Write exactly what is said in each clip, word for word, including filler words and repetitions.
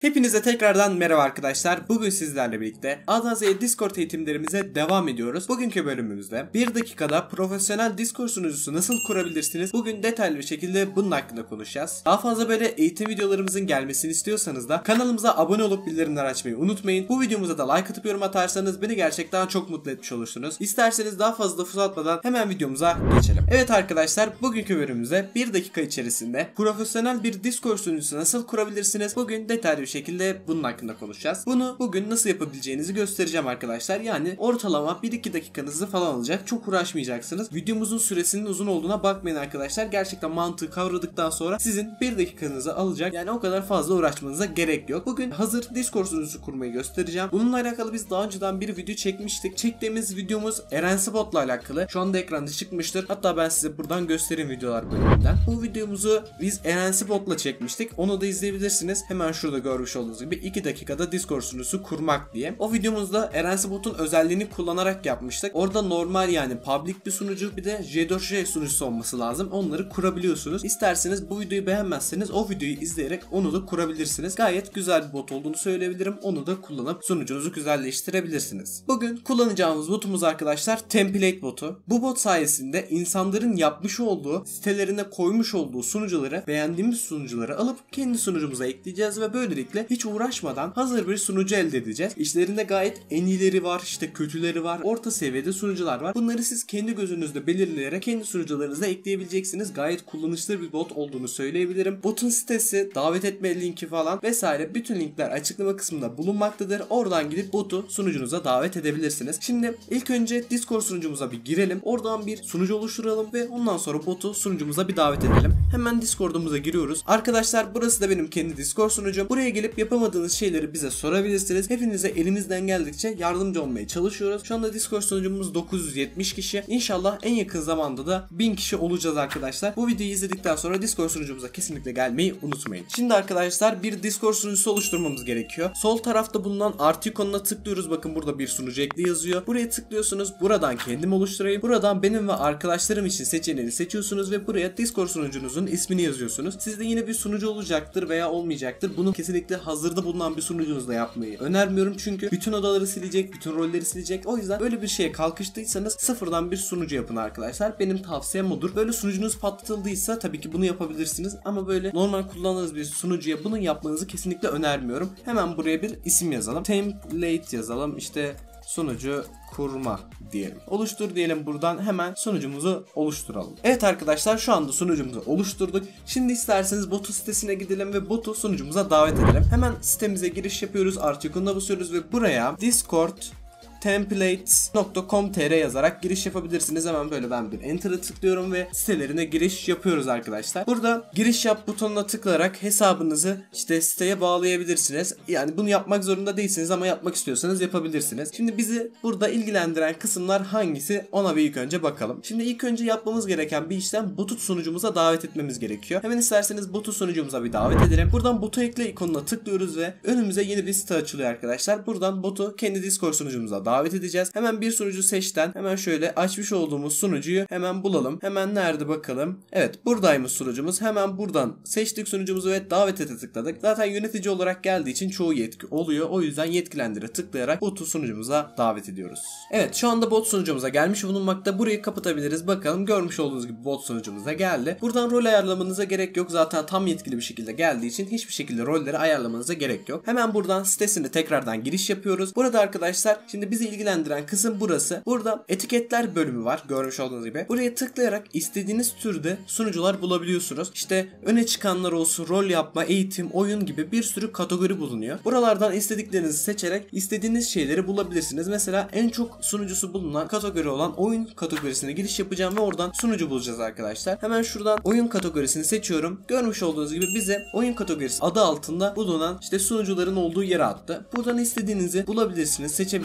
Hepinize tekrardan merhaba arkadaşlar. Bugün sizlerle birlikte A'dan Z'ye Discord eğitimlerimize devam ediyoruz. Bugünkü bölümümüzde bir dakikada profesyonel Discord sunucusu nasıl kurabilirsiniz? Bugün detaylı bir şekilde bunun hakkında konuşacağız. Daha fazla böyle eğitim videolarımızın gelmesini istiyorsanız da kanalımıza abone olup bildirimleri açmayı unutmayın. Bu videomuza da like atıp yorum atarsanız beni gerçekten çok mutlu etmiş olursunuz. İsterseniz daha fazla lafı uzatmadan hemen videomuza geçelim. Evet arkadaşlar, bugünkü bölümümüzde bir dakika içerisinde profesyonel bir Discord sunucusu nasıl kurabilirsiniz? Bugün detaylı bir şekilde bunun hakkında konuşacağız. Bunu bugün nasıl yapabileceğinizi göstereceğim arkadaşlar. Yani ortalama bir iki dakikanızı falan alacak. Çok uğraşmayacaksınız. Videomuzun süresinin uzun olduğuna bakmayın arkadaşlar. Gerçekten mantığı kavradıktan sonra sizin bir dakikanızı alacak. Yani o kadar fazla uğraşmanıza gerek yok. Bugün hazır Discord sunucusu kurmayı göstereceğim. Bununla alakalı biz daha önceden bir video çekmiştik. Çektiğimiz videomuz Erenspot'la alakalı. Şu anda ekranda çıkmıştır. Hatta ben size buradan göstereyim videolar bölümünden. Bu videomuzu biz Erenspot'la çekmiştik. Onu da izleyebilirsiniz. Hemen şurada görmüş olduğunuz gibi iki dakikada Discord sunucusu kurmak diye. O videomuzda Erenspot'un özelliğini kullanarak yapmıştık. Orada normal yani public bir sunucu, bir de J dört J sunucusu olması lazım. Onları kurabiliyorsunuz. İsterseniz bu videoyu beğenmezseniz o videoyu izleyerek onu da kurabilirsiniz. Gayet güzel bir bot olduğunu söyleyebilirim. Onu da kullanıp sunucunuzu güzelleştirebilirsiniz. Bugün kullanacağımız botumuz arkadaşlar template botu. Bu bot sayesinde insanların yapmış olduğu, sitelerine koymuş olduğu sunucuları, beğendiğimiz sunucuları alıp kendi sunucumuza ekleyeceğiz ve böylelikle hiç uğraşmadan hazır bir sunucu elde edeceğiz. İçlerinde gayet en iyileri var, işte kötüleri var, orta seviyede sunucular var. Bunları siz kendi gözünüzde belirleyerek kendi sunucularınıza ekleyebileceksiniz. Gayet kullanışlı bir bot olduğunu söyleyebilirim. Botun sitesi, davet etme linki falan vesaire bütün linkler açıklama kısmında bulunmaktadır. Oradan gidip botu sunucunuza davet edebilirsiniz. Şimdi ilk önce Discord sunucumuza bir girelim. Oradan bir sunucu oluşturalım ve ondan sonra botu sunucumuza bir davet edelim. Hemen Discord'umuza giriyoruz. Arkadaşlar burası da benim kendi Discord sunucum. Buraya gelip yapamadığınız şeyleri bize sorabilirsiniz. Hepinize elimizden geldikçe yardımcı olmaya çalışıyoruz. Şu anda Discord sunucumuz dokuz yüz yetmiş kişi. İnşallah en yakın zamanda da bin kişi olacağız arkadaşlar. Bu videoyu izledikten sonra Discord sunucumuza kesinlikle gelmeyi unutmayın. Şimdi arkadaşlar bir Discord sunucusu oluşturmamız gerekiyor. Sol tarafta bulunan artı ikonuna tıklıyoruz. Bakın burada bir sunucu ekle yazıyor. Buraya tıklıyorsunuz. Buradan kendim oluşturayım. Buradan benim ve arkadaşlarım için seçeneğini seçiyorsunuz ve buraya Discord sunucunuzun ismini yazıyorsunuz. Sizde yine bir sunucu olacaktır veya olmayacaktır. Bunu kesinlikle hazırda bulunan bir sunucunuzda yapmayı önermiyorum. Çünkü bütün odaları silecek, bütün rolleri silecek. O yüzden böyle bir şeye kalkıştıysanız sıfırdan bir sunucu yapın arkadaşlar. Benim tavsiyem odur. Böyle sunucunuz patlatıldıysa tabii ki bunu yapabilirsiniz. Ama böyle normal kullandığınız bir sunucuya bunu yapmanızı kesinlikle önermiyorum. Hemen buraya bir isim yazalım. Template yazalım. İşte sunucu kurma diyelim. Oluştur diyelim, buradan hemen sunucumuzu oluşturalım. Evet arkadaşlar, şu anda sunucumuzu oluşturduk. Şimdi isterseniz botu sitesine gidelim ve botu sunucumuza davet edelim. Hemen sitemize giriş yapıyoruz. Artı ikonuna basıyoruz ve buraya Discord templates nokta com nokta tr yazarak giriş yapabilirsiniz. Hemen böyle ben bir enter'a tıklıyorum ve sitelerine giriş yapıyoruz arkadaşlar. Burada giriş yap butonuna tıklayarak hesabınızı işte siteye bağlayabilirsiniz. Yani bunu yapmak zorunda değilsiniz ama yapmak istiyorsanız yapabilirsiniz. Şimdi bizi burada ilgilendiren kısımlar hangisi, ona bir ilk önce bakalım. Şimdi ilk önce yapmamız gereken bir işlem botu sunucumuza davet etmemiz gerekiyor. Hemen isterseniz botu sunucumuza bir davet edelim. Buradan botu ekle ikonuna tıklıyoruz ve önümüze yeni bir site açılıyor arkadaşlar. Buradan botu kendi Discord sunucumuza davet davet edeceğiz. Hemen bir sunucu seçten hemen şöyle açmış olduğumuz sunucuyu hemen bulalım. Hemen nerede bakalım. Evet, buradaymış sunucumuz. Hemen buradan seçtik sunucumuzu ve davet ete tıkladık. Zaten yönetici olarak geldiği için çoğu yetki oluyor. O yüzden yetkilendire tıklayarak botu sunucumuza davet ediyoruz. Evet, şu anda bot sunucumuza gelmiş bulunmakta. Burayı kapatabiliriz. Bakalım, görmüş olduğunuz gibi bot sunucumuza geldi. Buradan rol ayarlamanıza gerek yok. Zaten tam yetkili bir şekilde geldiği için hiçbir şekilde rolleri ayarlamanıza gerek yok. Hemen buradan sitesine tekrardan giriş yapıyoruz. Burada arkadaşlar şimdi bizi ilgilendiren kısım burası. Burada etiketler bölümü var, görmüş olduğunuz gibi. Buraya tıklayarak istediğiniz türde sunucular bulabiliyorsunuz. İşte öne çıkanlar olsun, rol yapma, eğitim, oyun gibi bir sürü kategori bulunuyor. Buralardan istediklerinizi seçerek istediğiniz şeyleri bulabilirsiniz. Mesela en çok sunucusu bulunan kategori olan oyun kategorisine giriş yapacağım ve oradan sunucu bulacağız arkadaşlar. Hemen şuradan oyun kategorisini seçiyorum. Görmüş olduğunuz gibi bize oyun kategorisi adı altında bulunan işte sunucuların olduğu yere attı. Buradan istediğinizi bulabilirsiniz, seçebilirsiniz.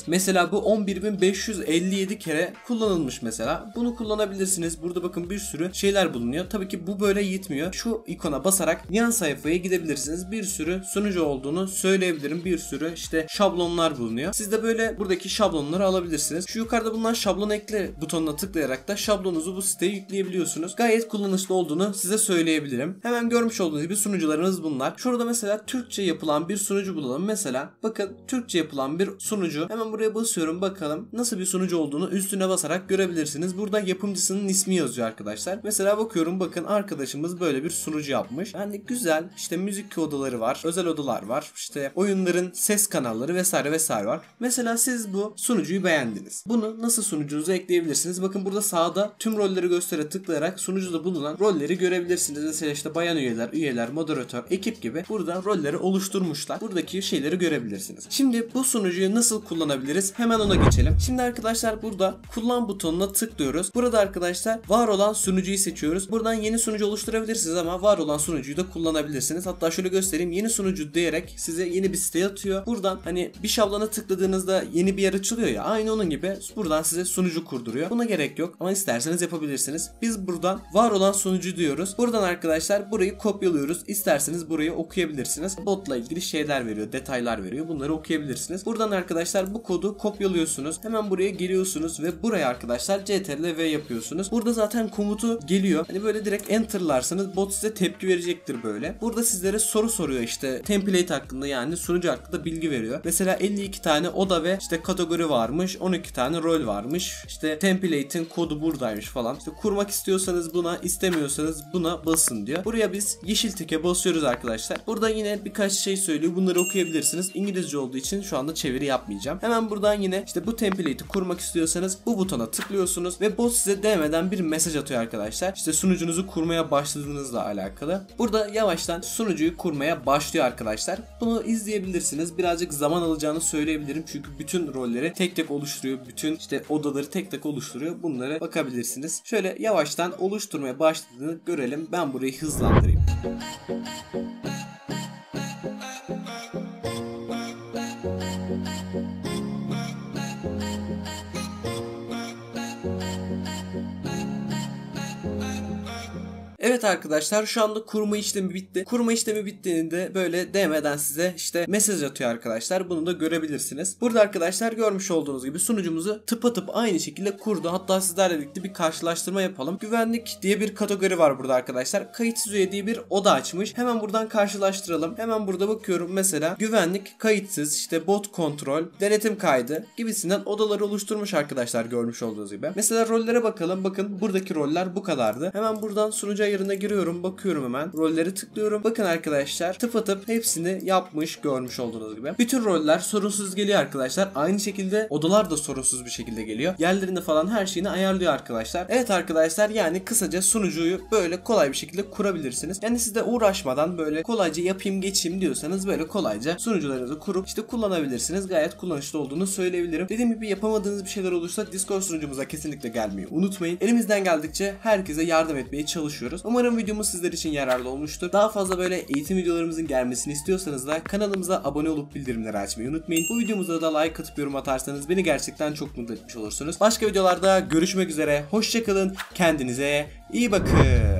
Mesela bu on bir bin beş yüz elli yedi kere kullanılmış mesela. Bunu kullanabilirsiniz. Burada bakın bir sürü şeyler bulunuyor. Tabii ki bu böyle yetmiyor. Şu ikona basarak yan sayfaya gidebilirsiniz. Bir sürü sunucu olduğunu söyleyebilirim. Bir sürü işte şablonlar bulunuyor. Siz de böyle buradaki şablonları alabilirsiniz. Şu yukarıda bulunan şablon ekle butonuna tıklayarak da şablonunuzu bu siteye yükleyebiliyorsunuz. Gayet kullanışlı olduğunu size söyleyebilirim. Hemen görmüş olduğunuz gibi sunucularınız bunlar. Şurada mesela Türkçe yapılan bir sunucu bulalım. Mesela bakın Türkçe yapılan bir sunucu. Hemen buraya basıyorum, bakalım nasıl bir sunucu olduğunu üstüne basarak görebilirsiniz. Burada yapımcısının ismi yazıyor arkadaşlar. Mesela bakıyorum, bakın arkadaşımız böyle bir sunucu yapmış. Yani güzel, işte müzik odaları var, özel odalar var, işte oyunların ses kanalları vesaire vesaire var. Mesela siz bu sunucuyu beğendiniz. Bunu nasıl sunucunuza ekleyebilirsiniz? Bakın burada sağda tüm rolleri göstere tıklayarak sunucuda bulunan rolleri görebilirsiniz. Mesela işte bayan üyeler, üyeler, moderatör, ekip gibi burada rolleri oluşturmuşlar. Buradaki şeyleri görebilirsiniz. Şimdi bu sunucuyu nasıl kullanabiliriz? Hemen ona geçelim. Şimdi arkadaşlar burada kullan butonuna tıklıyoruz. Burada arkadaşlar var olan sunucuyu seçiyoruz. Buradan yeni sunucu oluşturabilirsiniz ama var olan sunucuyu da kullanabilirsiniz. Hatta şöyle göstereyim. Yeni sunucu diyerek size yeni bir site atıyor. Buradan hani bir şablona tıkladığınızda yeni bir yer açılıyor ya. Aynı onun gibi buradan size sunucu kurduruyor. Buna gerek yok ama isterseniz yapabilirsiniz. Biz buradan var olan sunucu diyoruz. Buradan arkadaşlar burayı kopyalıyoruz. İsterseniz burayı okuyabilirsiniz. Botla ilgili şeyler veriyor, detaylar veriyor. Bunları okuyabilirsiniz. Buradan arkadaşlar bu kodu kopyalıyorsunuz. Hemen buraya geliyorsunuz ve buraya arkadaşlar Ctrl V yapıyorsunuz. Burada zaten komutu geliyor. Hani böyle direkt enter'larsanız bot size tepki verecektir böyle. Burada sizlere soru soruyor, işte template hakkında, yani sunucu hakkında bilgi veriyor. Mesela elli iki tane oda ve işte kategori varmış. on iki tane rol varmış. İşte template'in kodu buradaymış falan. İşte kurmak istiyorsanız buna, istemiyorsanız buna basın diyor. Buraya biz yeşil tike basıyoruz arkadaşlar. Burada yine birkaç şey söylüyor. Bunları okuyabilirsiniz. İngilizce olduğu için şu anda çeviri yapmayacağım. Hemen buradan yine işte bu template'i kurmak istiyorsanız bu butona tıklıyorsunuz ve bot size demeden bir mesaj atıyor arkadaşlar. İşte sunucunuzu kurmaya başladığınızla alakalı. Burada yavaştan sunucuyu kurmaya başlıyor arkadaşlar. Bunu izleyebilirsiniz. Birazcık zaman alacağını söyleyebilirim. Çünkü bütün rolleri tek tek oluşturuyor. Bütün işte odaları tek tek oluşturuyor. Bunlara bakabilirsiniz. Şöyle yavaştan oluşturmaya başladığını görelim. Ben burayı hızlandırayım. Evet arkadaşlar, şu anda kurma işlemi bitti. Kurma işlemi bittiğinde böyle D M'den size işte mesaj atıyor arkadaşlar. Bunu da görebilirsiniz. Burada arkadaşlar görmüş olduğunuz gibi sunucumuzu tıpatıp aynı şekilde kurdu. Hatta sizlerle birlikte bir karşılaştırma yapalım. Güvenlik diye bir kategori var burada arkadaşlar. Kayıtsız üye diye bir oda açmış. Hemen buradan karşılaştıralım. Hemen burada bakıyorum mesela güvenlik, kayıtsız, işte bot kontrol, denetim kaydı gibisinden odaları oluşturmuş arkadaşlar, görmüş olduğunuz gibi. Mesela rollere bakalım. Bakın buradaki roller bu kadardı. Hemen buradan sunucu ayarına giriyorum, bakıyorum, hemen rolleri tıklıyorum. Bakın arkadaşlar tıpatıp hepsini yapmış, görmüş olduğunuz gibi. Bütün roller sorunsuz geliyor arkadaşlar. Aynı şekilde odalar da sorunsuz bir şekilde geliyor. Yerlerini falan her şeyini ayarlıyor arkadaşlar. Evet arkadaşlar, yani kısaca sunucuyu böyle kolay bir şekilde kurabilirsiniz. Yani siz de uğraşmadan böyle kolayca yapayım geçeyim diyorsanız böyle kolayca sunucularınızı kurup işte kullanabilirsiniz. Gayet kullanışlı olduğunu söyleyebilirim. Dediğim gibi yapamadığınız bir şeyler olursa Discord sunucumuza kesinlikle gelmeyi unutmayın. Elimizden geldikçe herkese yardım etmeye çalışıyoruz. Umarım videomuz sizler için yararlı olmuştur. Daha fazla böyle eğitim videolarımızın gelmesini istiyorsanız da kanalımıza abone olup bildirimleri açmayı unutmayın. Bu videomuza da like atıp yorum atarsanız beni gerçekten çok mutlu etmiş olursunuz. Başka videolarda görüşmek üzere. Hoşça kalın. Kendinize iyi bakın.